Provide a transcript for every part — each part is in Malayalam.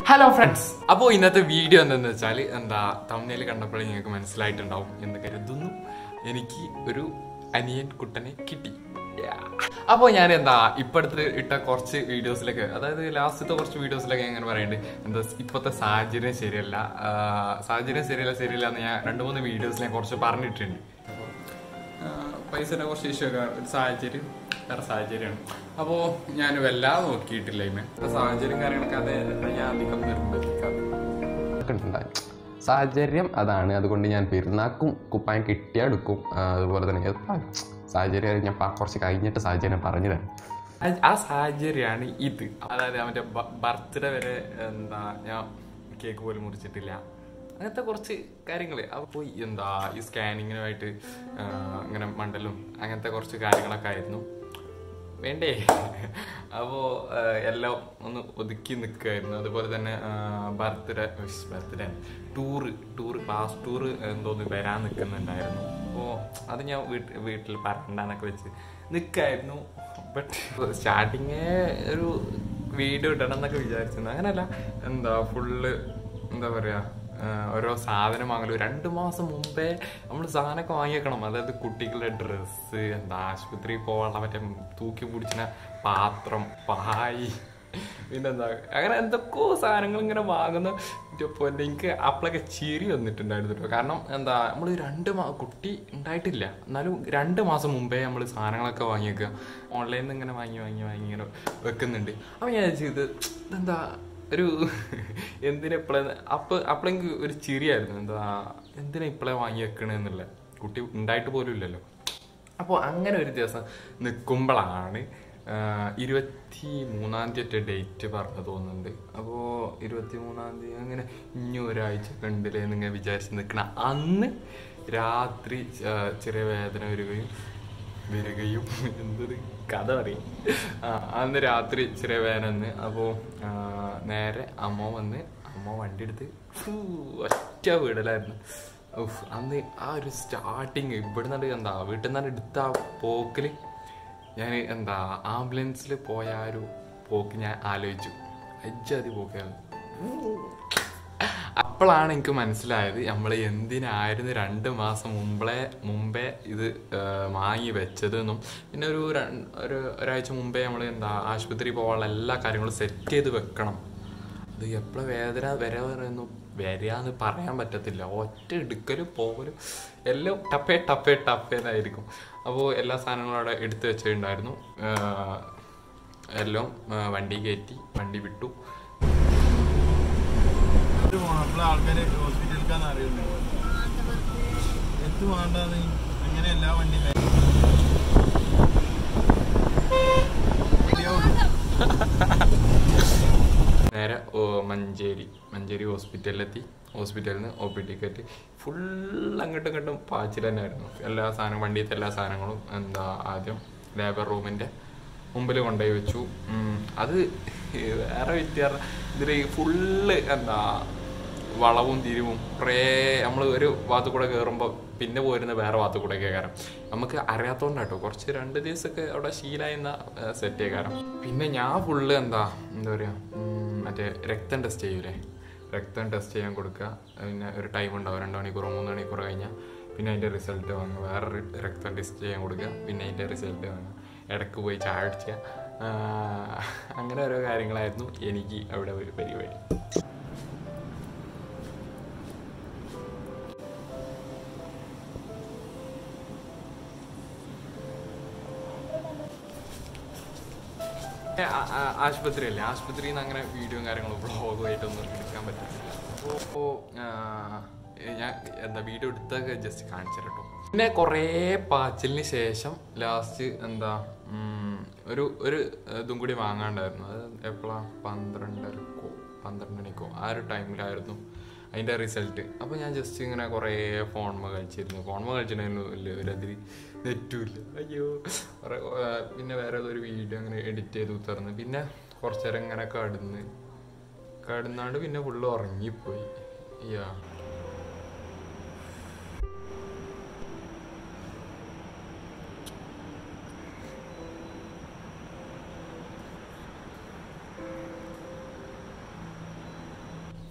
Hello friends! അപ്പോൾ ഇന്നത്തെ വീഡിയോ എന്താണെന്ന് വെച്ചാൽ തംബ്നെയിൽ കണ്ടപ്പോൾ നിങ്ങൾക്ക് മനസ്സിലായിട്ടുണ്ടാവും എന്ന് കരുതുന്നു. എനിക്ക് ഒരു അനിയൻ കുട്ടനെ കിട്ടി. അപ്പോൾ ഞാൻ ഇപ്പോഴത്തെ ഇട്ട കുറച്ച് വീഡിയോസിലൊക്കെ, അതായത് ലാസ്റ്റത്തെ കുറച്ച് വീഡിയോസിലൊക്കെ എങ്ങനെ പറയുന്നുണ്ട്, ഇപ്പോഴത്തെ സാഹചര്യം ശരിയല്ല എന്ന് ഞാൻ 2-3 വീഡിയോസിൽ ഞാൻ കുറച്ച് പറഞ്ഞിട്ടുണ്ട്. പൈസയുടെ കുറച്ച് ഇഷ്യൂ ഒക്കെ ഒരു സാഹചര്യം വേറെ സാഹചര്യമാണ്. അപ്പോൾ ഞാൻ വല്ലാതെ നോക്കിയിട്ടില്ല ഇപ്പം സാഹചര്യം കാര്യങ്ങളൊക്കെ അതേ ഞാൻ അധികം നിർബന്ധിക്കാറുണ്ട്. സാഹചര്യം അതാണ്. അതുകൊണ്ട് ഞാൻ പെരുന്നാക്കും കുപ്പായം കിട്ടിയാൽ എടുക്കും. അതുപോലെ തന്നെ സാഹചര്യം ഞാൻ കുറച്ച് കഴിഞ്ഞിട്ട് സാഹചര്യം പറഞ്ഞു തരാം. ആ സാഹചര്യമാണ് ഇത്. അതായത് അവൻ്റെ ബർത്ത്ഡേ വരെ ഞാൻ കേക്ക് പോലും മുറിച്ചിട്ടില്ല. അങ്ങനത്തെ കുറച്ച് കാര്യങ്ങൾ. അപ്പോൾ ഈ സ്കാനിങ്ങിനുമായിട്ട് ഇങ്ങനെ മണ്ടലും അങ്ങനത്തെ കുറച്ച് കാര്യങ്ങളൊക്കെ ആയിരുന്നു വേണ്ടേ. അപ്പോൾ എല്ലാം ഒന്ന് ഒതുക്കി നിൽക്കുമായിരുന്നു. അതുപോലെ തന്നെ ബർത്ത്ഡേ പാസ് ടൂറ് എന്തോന്ന് വരാൻ നിൽക്കുന്നുണ്ടായിരുന്നു. അപ്പോൾ അത് ഞാൻ വീട്ടിൽ പറയണ്ടെന്നൊക്കെ വെച്ച് നിൽക്കായിരുന്നു. ബട്ട് സ്റ്റാർട്ടിങ്ങേ ഒരു വീഡിയോ ഇടണം എന്നൊക്കെ വിചാരിച്ചിരുന്നു. അങ്ങനെയല്ല, ഫുള്ള് എന്താ പറയുക, ഓരോ സാധനം വാങ്ങലും 2 മാസം മുമ്പേ നമ്മൾ സാധനമൊക്കെ വാങ്ങിയേക്കണം. അതായത് കുട്ടികളുടെ ഡ്രസ്സ്, ആശുപത്രിയിൽ പോകാനുള്ള മറ്റേ തൂക്കി പിടിച്ചിന പാത്രം, പായ്, പിന്നെന്താ അങ്ങനെ എന്തൊക്കെയോ സാധനങ്ങൾ ഇങ്ങനെ വാങ്ങുന്ന. ഇപ്പോൾ എനിക്ക് അപ്പോഴൊക്കെ ചിരി വന്നിട്ടുണ്ടായിരുന്നു. കാരണം നമ്മൾ കുട്ടി ഉണ്ടായിട്ടില്ല, എന്നാലും 2 മാസം മുമ്പേ നമ്മൾ സാധനങ്ങളൊക്കെ വാങ്ങിയേക്കുക. ഓൺലൈനിൽ നിന്ന് ഇങ്ങനെ വാങ്ങി ഇങ്ങനെ വെക്കുന്നുണ്ട്. അപ്പോൾ ഞാൻ ചെയ്ത് ഒരു എന്തിനെപ്പോഴും അപ്പോഴെങ്കിൽ ഒരു ചിരിയായിരുന്നു. എന്തിനാ ഇപ്പോഴേ വാങ്ങി വെക്കണെന്നുള്ള, കുട്ടി ഉണ്ടായിട്ട് പോലും ഇല്ലല്ലോ. അപ്പോൾ അങ്ങനെ ഒരു ദിവസം നിൽക്കുമ്പോഴാണ് 23-ാം തീയതി ഡേറ്റ് പറഞ്ഞു തോന്നുന്നുണ്ട്. അപ്പോൾ 23-ാം തീയതി അങ്ങനെ ഇനി ഒരാഴ്ച കണ്ടില്ലേ എന്നിങ്ങനെ വിചാരിച്ച് നിൽക്കണ അന്ന് രാത്രി ചെറിയ വേദന വരികയും എന്തൊരു കഥ പറയും. അന്ന് രാത്രി ചെറിയ വേദന വന്ന്. അപ്പോൾ നേരെ അമ്മ വണ്ടി എടുത്ത് ഒറ്റ വീടലായിരുന്നു. അന്ന് ആ ഒരു സ്റ്റാർട്ടിങ് ഇവിടെ നിന്നിട്ട് വീട്ടിൽ നിന്നാണ് എടുത്ത പോക്കിൽ ഞാൻ ആംബുലൻസിൽ പോയ ആ ഒരു പോക്ക് ഞാൻ ആലോചിച്ചു. അജ്ജാതി പോക്കാണ്. അപ്പോഴാണ് എനിക്ക് മനസ്സിലായത് നമ്മൾ എന്തിനായിരുന്നു 2 മാസം മുമ്പേ ഇത് വാങ്ങി വെച്ചതെന്നും, പിന്നെ ഒരാഴ്ച മുമ്പേ നമ്മൾ ആശുപത്രി പോകാനുള്ള എല്ലാ കാര്യങ്ങളും സെറ്റ് ചെയ്ത് വെക്കണം. അത് എപ്പോഴും വേദന വരാന്ന് പറയാൻ പറ്റത്തില്ല. ഒറ്റ എടുക്കലും പോകലും എല്ലാം ടപ്പേന്നായിരിക്കും. അപ്പോൾ എല്ലാ സാധനങ്ങളും അവിടെ എടുത്ത് വെച്ചിട്ടുണ്ടായിരുന്നു. എല്ലാം വണ്ടി കയറ്റി വണ്ടി വിട്ടു. ആൾക്കാരെ ഹോസ്പിറ്റലിലേക്കാന്ന് അറിയുന്നത് എത്ത് വേണ്ടാന്ന് അങ്ങനെ എല്ലാ വണ്ടി നേരെ മഞ്ചേരി ഹോസ്പിറ്റലിലെത്തി. ഹോസ്പിറ്റലിൽ നിന്ന് OP ടിക്കറ്റ് ഫുൾ അങ്ങോട്ടും ഇങ്ങോട്ടും പാച്ചിൽ തന്നെയായിരുന്നു. എല്ലാ സാധനവും, വണ്ടിയിലത്തെ എല്ലാ സാധനങ്ങളും ആദ്യം ലേബർ റൂമിൻ്റെ മുമ്പിൽ കൊണ്ടുപോയി വെച്ചു. അത് വേറെ വ്യത്യാസം. ഇതിൽ ഫുള്ള് വളവും തിരിവും കുറേ നമ്മൾ ഒരു ഭാഗത്തു കൂടെ കയറുമ്പോൾ പിന്നെ പോരുന്ന വേറെ ഭാഗത്തു കൂടെ കയറാം. നമുക്ക് അറിയാത്തതുകൊണ്ടാട്ടോ കുറച്ച് 2 ദിവസമൊക്കെ അവിടെ ശീലമായിരുന്ന സെറ്റ് കയറാം. പിന്നെ ഞാൻ ഫുള്ള് എന്താ പറയുക, മറ്റേ രക്തം ടെസ്റ്റ് ചെയ്യൂലേ, രക്തം ടെസ്റ്റ് ചെയ്യാൻ കൊടുക്കുക. പിന്നെ ഒരു ടൈം ഉണ്ടാവും, 2 മണിക്കൂറോ 3 മണിക്കൂറോ കഴിഞ്ഞാൽ പിന്നെ അതിൻ്റെ റിസൾട്ട് വാങ്ങുക. വേറെ രക്തം ടെസ്റ്റ് ചെയ്യാൻ കൊടുക്കുക, പിന്നെ അതിൻ്റെ റിസൾട്ട് വാങ്ങുക. ഇടയ്ക്ക് പോയി ചായ അടിക്കുക. അങ്ങനെ ഓരോ കാര്യങ്ങളായിരുന്നു എനിക്ക് അവിടെ ഒരു പരിപാടി. ആശുപത്രിയല്ലേ, ആശുപത്രിയിൽ നിന്ന് അങ്ങനെ വീഡിയോയും കാര്യങ്ങളും വ്ളോഗുമായിട്ടൊന്നും എടുക്കാൻ പറ്റില്ല. അപ്പോൾ ഞാൻ വീഡിയോ എടുത്തൊക്കെ ജസ്റ്റ് കാണിച്ചു തരട്ടോ. പിന്നെ കുറേ പാച്ചിലിന് ശേഷം ലാസ്റ്റ് ഒരു ഇതും കൂടി വാങ്ങാണ്ടായിരുന്നു. അത് എപ്പോഴാണ് 12 മണിക്കോ ആ ഒരു ടൈമിലായിരുന്നു അതിൻ്റെ റിസൾട്ട്. അപ്പോൾ ഞാൻ ജസ്റ്റ് ഇങ്ങനെ കുറേ ഫോൺമ കളിച്ചിട്ടുണ്ടായിരുന്നു. ഒരതിരി നെറ്റുമില്ല. അയ്യോ. പിന്നെ വേറെ ഏതൊരു വീഡിയോ അങ്ങനെ എഡിറ്റ് ചെയ്ത് തുറന്ന് പിന്നെ കുറച്ച് നേരം ഇങ്ങനെ കടന്നാണ്ട് പിന്നെ ഫുള്ള് ഉറങ്ങിപ്പോയി. അയ്യാ.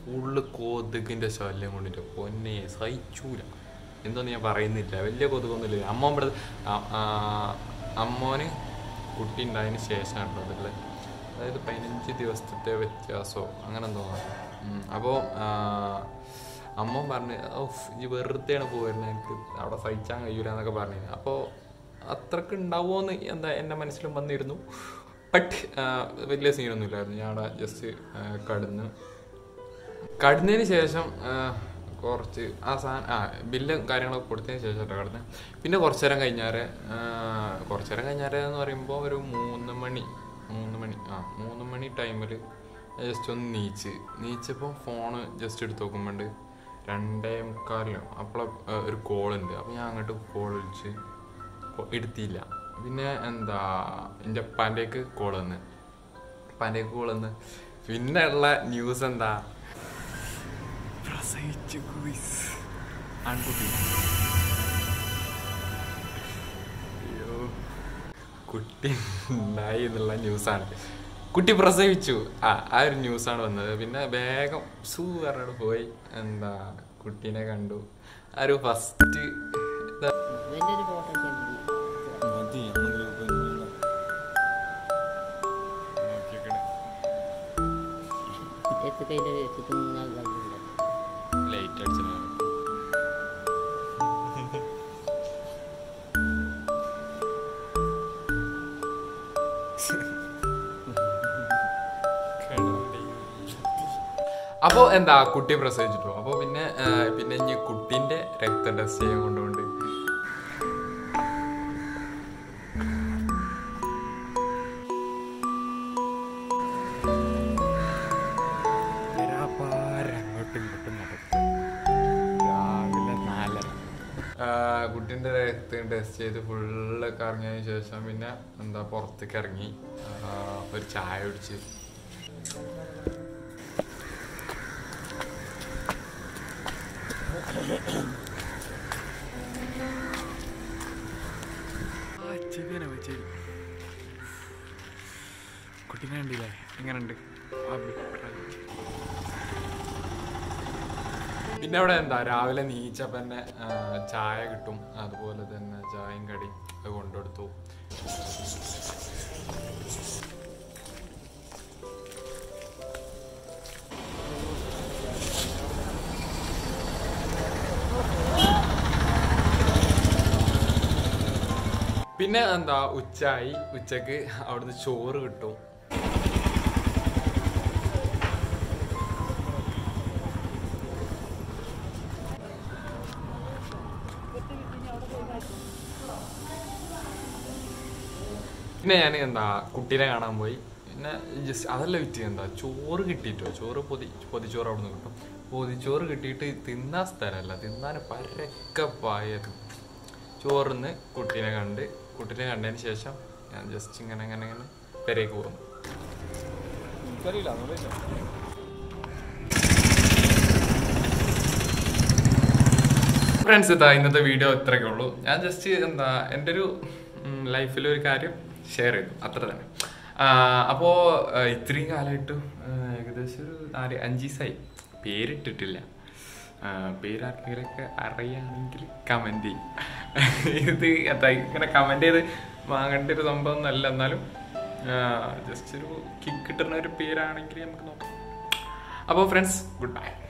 ഫുള്ള് കൊതുകിൻ്റെ ശല്യം കൊണ്ടിട്ട് പൊന്നെ സഹിച്ചൂല. എന്തൊന്നും ഞാൻ പറയുന്നില്ല, വലിയ കൊതുകൊന്നുമില്ല. അമ്മോന് കുട്ടി ഉണ്ടായതിന് ശേഷമാണ് അതുള്ളത്. അതായത് 15 ദിവസത്തെ വ്യത്യാസമോ അങ്ങനെ എന്തോ. അപ്പോൾ അമ്മ പറഞ്ഞ് ഈ വെറുതെയാണ് പോയിരുന്നത്, എനിക്ക് അവിടെ സഹിച്ചാൻ കഴിയൂല എന്നൊക്കെ പറഞ്ഞു. അപ്പോൾ അത്രക്ക് ഉണ്ടാവുമോയെന്ന് എൻ്റെ മനസ്സിലും വന്നിരുന്നു. ബട്ട് വലിയ സീനൊന്നും ഇല്ലായിരുന്നു. ഞാൻ അവിടെ ജസ്റ്റ് കടന്നതിന് ശേഷം കുറച്ച് ബില്ലും കാര്യങ്ങളൊക്കെ കൊടുത്തതിന് ശേഷം കടന്ന്. പിന്നെ കുറച്ചു നേരം കഴിഞ്ഞാൽ എന്ന് പറയുമ്പോൾ ഒരു 3 മണി ടൈമിൽ ജസ്റ്റ് ഒന്ന് നീച്ചപ്പോൾ ഫോണ് ജസ്റ്റ് എടുത്ത് നോക്കുമ്പോണ്ട് 2:45 അപ്പോൾ ഒരു കോളുണ്ട്. അപ്പോൾ ഞാൻ അങ്ങോട്ട് കോൾ വിളിച്ച് എടുത്തില്ല. പിന്നെ എൻ്റെ ഉപ്പാൻ്റെക്ക് കോൾ വന്ന് പിന്നെ ഉള്ള ന്യൂസ് എന്താ, പ്രസവിച്ചു ആൺകുട്ടി. അയ്യോ, കുട്ടി ഉണ്ടായി എന്നുള്ള ന്യൂസാണ്. കുട്ടി പ്രസവിച്ചു, ആ ഒരു ന്യൂസാണ് വന്നത്. പിന്നെ വേഗം പറഞ്ഞോട് പോയി കുട്ടീനെ കണ്ടു. ആ ഒരു ഫസ്റ്റ് ലൈറ്റ് അടിച്ചു. അപ്പോൾ കുട്ടി പ്രസവിച്ചിട്ടു. അപ്പോൾ പിന്നെ ഇനി കുട്ടീൻ്റെ രക്തം ടെസ്റ്റ് ചെയ്യാൻ കൊണ്ടുപോണ്ട്. കുട്ടീൻ്റെ രക്തം ടെസ്റ്റ് ചെയ്ത് ഫുള്ള് കറങ്ങിയതിന് ശേഷം പിന്നെ പുറത്തേക്ക് ഇറങ്ങി ഒരു ചായ കുടിച്ച്. കുട്ടീനെ കണ്ടില്ലേ, എങ്ങനെയുണ്ട് പിന്നെ അവിടെ രാവിലെ നീച്ചപ്പം തന്നെ ചായ കിട്ടും. അതുപോലെ തന്നെ ചായയും കടിയും അത് കൊണ്ടുകൊടുത്തു. പിന്നെ ഉച്ചക്ക് അവിടുന്ന് ചോറ് കിട്ടും. പിന്നെ ഞാൻ കുട്ടീനെ കാണാൻ പോയി. പിന്നെ ജസ്റ്റ് അതെല്ലാം വിറ്റ് ചോറ് കിട്ടിയിട്ടോ, പൊതിച്ചോറ് അവിടെ നിന്ന് കിട്ടും. പൊതിച്ചോറ് കിട്ടിയിട്ട് തിന്നാൻ സ്ഥലമല്ല, തിന്നാൻ പരക്കപ്പായത്. ചോറിന്ന് കുട്ടീനെ കണ്ടതിന് ശേഷം ഞാൻ ജസ്റ്റ് ഇങ്ങനെ പെരേക്ക് പോകുന്നു. ഫ്രണ്ട്സ്, ഇന്നത്തെ വീഡിയോ ഇത്രയൊക്കെ ഉള്ളൂ. ഞാൻ ജസ്റ്റ് എൻ്റെ ഒരു ലൈഫിലൊരു കാര്യം ഷെയർ ചെയ്തു, അത്ര തന്നെ. അപ്പോൾ ഇത്രയും കാലമായിട്ടും ഏകദേശം ഒരു 4-5 ദിവസമായി പേരിട്ടിട്ടില്ല. പേരാർക്കെങ്കിലൊക്കെ അറിയുകയാണെങ്കിൽ കമൻറ്റ് ചെയ്യും. ഇത് ഇങ്ങനെ കമൻറ്റ് ചെയ്ത് വാങ്ങേണ്ട ഒരു സംഭവം ഒന്നല്ല, എന്നാലും ജസ്റ്റ് ഒരു കിക്ക് കിട്ടുന്ന ഒരു പേരാണെങ്കിൽ നമുക്ക് നോക്കാം. അപ്പോൾ ഫ്രണ്ട്സ്, ഗുഡ് ബൈ.